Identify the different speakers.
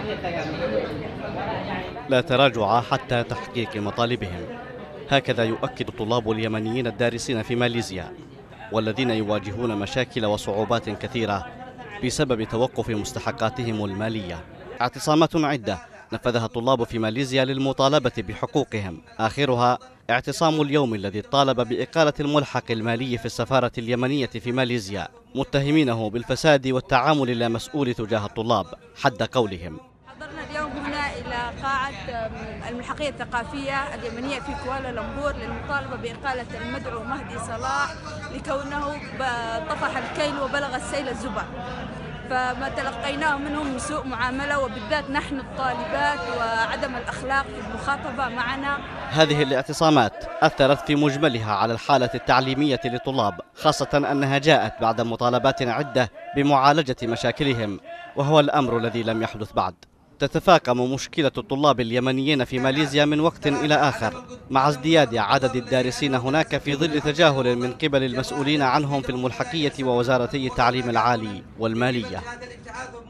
Speaker 1: لا تراجع حتى تحقيق مطالبهم. هكذا يؤكد الطلاب اليمنيين الدارسين في ماليزيا، والذين يواجهون مشاكل وصعوبات كثيرة بسبب توقف مستحقاتهم المالية. اعتصامات عدة نفذها الطلاب في ماليزيا للمطالبة بحقوقهم، آخرها اعتصام اليوم الذي طالب بإقالة الملحق المالي في السفارة اليمنية في ماليزيا، متهمينه بالفساد والتعامل اللامسؤول تجاه الطلاب حد قولهم.
Speaker 2: حضرنا اليوم هنا إلى قاعة الملحقية الثقافية اليمنية في كوالالمبور للمطالبة بإقالة المدعو مهدي صلاح لكونه طفح الكيل وبلغ السيل الزبر، فما تلقيناه منهم سوء معاملة، وبالذات نحن الطالبات، وعدم الأخلاق في المخاطبة معنا.
Speaker 1: هذه الاعتصامات أثرت في مجملها على الحالة التعليمية للطلاب، خاصة أنها جاءت بعد مطالبات عدة بمعالجة مشاكلهم، وهو الأمر الذي لم يحدث بعد. تتفاقم مشكلة الطلاب اليمنيين في ماليزيا من وقت إلى آخر مع ازدياد عدد الدارسين هناك في ظل تجاهل من قبل المسؤولين عنهم في الملحقية ووزارتي التعليم العالي والمالية.